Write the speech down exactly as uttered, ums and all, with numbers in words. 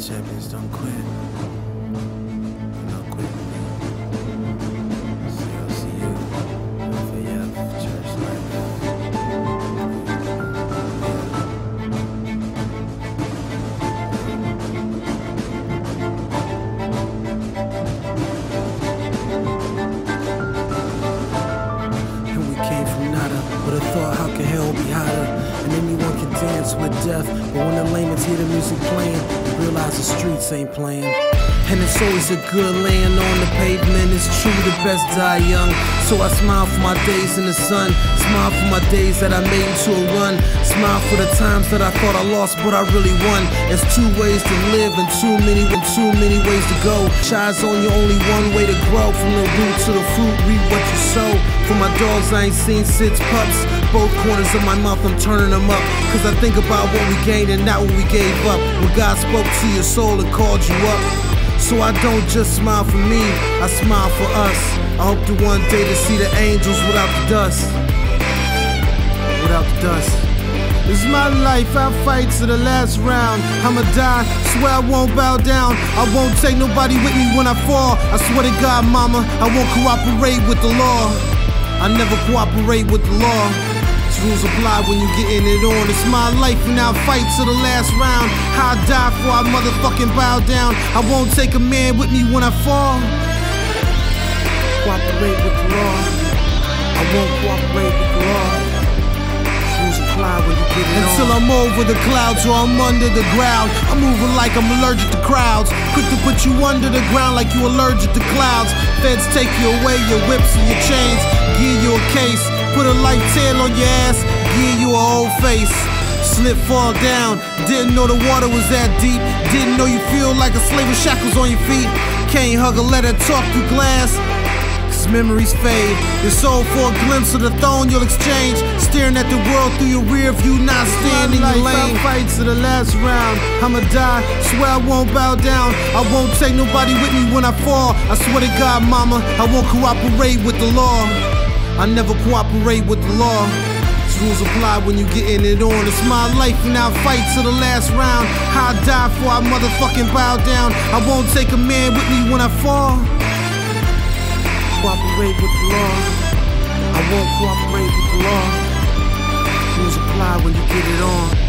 champions don't quit. Don't quit with me. C L C U, F A F, Church Life. And we came from nada, with a thought, how can hell be hotter? And anyone can dance with death, but when the layman's hear the music playing, they realize the streets ain't playing. And it's always a good laying on the pavement. It's true, the best die young. So I smile for my days in the sun, smile for my days that I made into a run, smile for the times that I thought I lost but I really won. There's two ways to live and too many and too many ways to go. Shy's on you, only one way to grow. From the root to the fruit, reap what you sow. For my dogs I ain't seen six pups. Both corners of my mouth I'm turning them up, cause I think about what we gained and not what we gave up. When God spoke to your soul and called you up. So I don't just smile for me, I smile for us. I hope to one day to see the angels without the dust. Without the dust. This is my life, I fight to the last round. I'ma die, swear I won't bow down. I won't take nobody with me when I fall. I swear to God, mama, I won't cooperate with the law. I never cooperate with the law. These rules apply when you getting it on. It's my life and I'll fight to the last round. I'll die before I motherfucking bow down. I won't take a man with me when I fall. Cooperate with the law. I won't cooperate with the law. Rules apply when you get it on. Until I'm over the clouds or I'm under the ground. I'm moving like I'm allergic to crowds. Quick to put you under the ground like you allergic to clouds. Feds take you away, your whips and your chains. Give you a case. Put a light tail on your ass, give you a whole face. Slip, fall down, didn't know the water was that deep. Didn't know you feel like a slave with shackles on your feet. Can't hug a letter, talk through glass, cause memories fade. Your soul for a glimpse of the throne you'll exchange. Staring at the world through your rear view, not standing in your lane. I'll fight to the last round, I'ma die, swear I won't bow down. I won't take nobody with me when I fall. I swear to God, mama, I won't cooperate with the law. I never cooperate with the law. These rules apply when you getting it on. It's my life and I'll fight to the last round. I'll die before I motherfucking bow down. I won't take a man with me when I fall. Cooperate with the law. I won't cooperate with the law. Rules apply when you get it on.